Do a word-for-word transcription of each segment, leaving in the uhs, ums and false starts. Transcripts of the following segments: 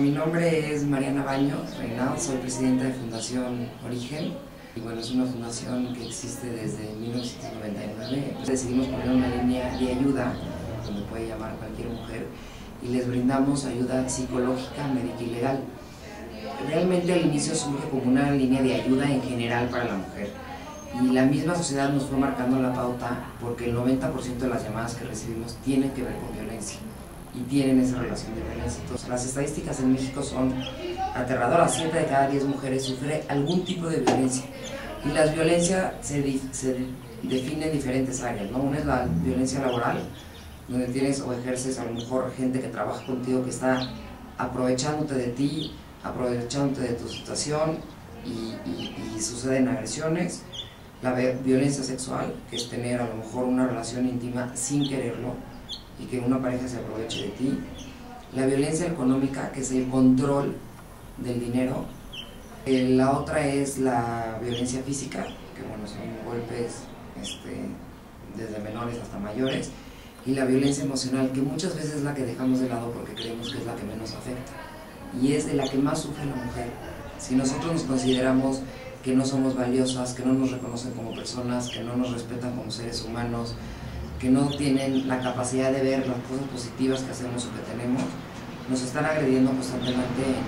Mi nombre es Mariana Baños Reinao, soy presidenta de Fundación Origen. Y bueno, es una fundación que existe desde mil novecientos noventa y nueve. Decidimos poner una línea de ayuda, donde puede llamar cualquier mujer, y les brindamos ayuda psicológica, médica y legal. Realmente al inicio surge como una línea de ayuda en general para la mujer. Y la misma sociedad nos fue marcando la pauta porque el noventa por ciento de las llamadas que recibimos tienen que ver con violencia y tienen esa relación de violencia. Entonces, las estadísticas en México son aterradoras. siete de cada diez mujeres sufre algún tipo de violencia. Y las violencias se, se definen en diferentes áreas, ¿no? Una es la violencia laboral, donde tienes o ejerces a lo mejor gente que trabaja contigo que está aprovechándote de ti, aprovechándote de tu situación y, y, y suceden agresiones. La violencia sexual, que es tener a lo mejor una relación íntima sin quererlo y que una pareja se aproveche de ti. La violencia económica, que es el control del dinero. Eh, la otra es la violencia física, que bueno, son golpes este, desde menores hasta mayores. Y la violencia emocional, que muchas veces es la que dejamos de lado porque creemos que es la que menos afecta. Y es de la que más sufre la mujer. Si nosotros nos consideramos que no somos valiosas, que no nos reconocen como personas, que no nos respetan como seres humanos, que no tienen la capacidad de ver las cosas positivas que hacemos o que tenemos, nos están agrediendo constantemente en,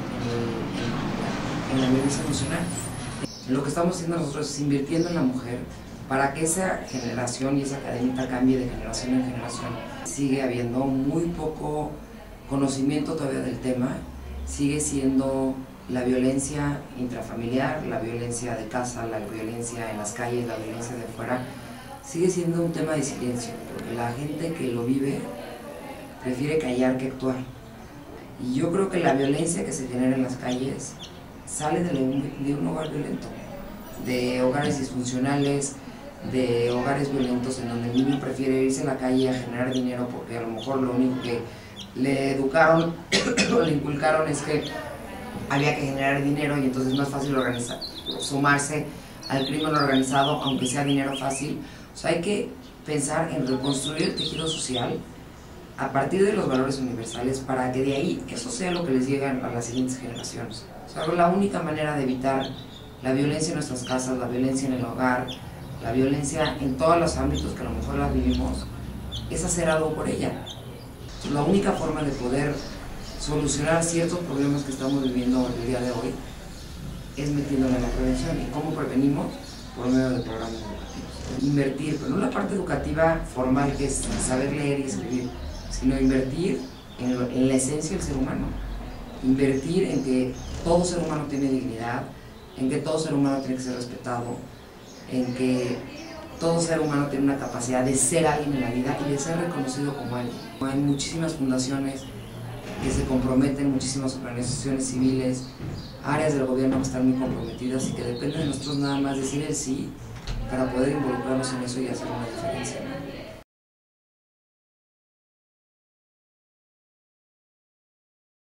en, en la violencia emocional. Lo que estamos haciendo nosotros es invirtiendo en la mujer para que esa generación y esa cadenita cambie de generación en generación. Sigue habiendo muy poco conocimiento todavía del tema, sigue siendo la violencia intrafamiliar, la violencia de casa, la violencia en las calles, la violencia de afuera, sigue siendo un tema de silencio, porque la gente que lo vive prefiere callar que actuar. Y yo creo que la violencia que se genera en las calles sale de un, de un hogar violento, de hogares disfuncionales, de hogares violentos en donde el niño prefiere irse a la calle a generar dinero porque a lo mejor lo único que le educaron o le inculcaron es que había que generar dinero y entonces es más fácil organizar, sumarse al crimen organizado, aunque sea dinero fácil. O sea, hay que pensar en reconstruir el tejido social a partir de los valores universales para que de ahí eso sea lo que les llegue a las siguientes generaciones. O sea, la única manera de evitar la violencia en nuestras casas, la violencia en el hogar, la violencia en todos los ámbitos que a lo mejor la vivimos, es hacer algo por ella. La única forma de poder solucionar ciertos problemas que estamos viviendo el día de hoy es metiéndole en la prevención. ¿Y cómo prevenimos? Por medio de programas educativos. Invertir, pero no la parte educativa formal que es saber leer y escribir, sino invertir en, en la esencia del ser humano. Invertir en que todo ser humano tiene dignidad, en que todo ser humano tiene que ser respetado, en que todo ser humano tiene una capacidad de ser alguien en la vida y de ser reconocido como alguien. Hay muchísimas fundaciones que se comprometen, muchísimas organizaciones civiles, áreas del gobierno que están muy comprometidas y que depende de nosotros nada más decir el sí para poder involucrarnos en eso y hacer una diferencia, ¿no?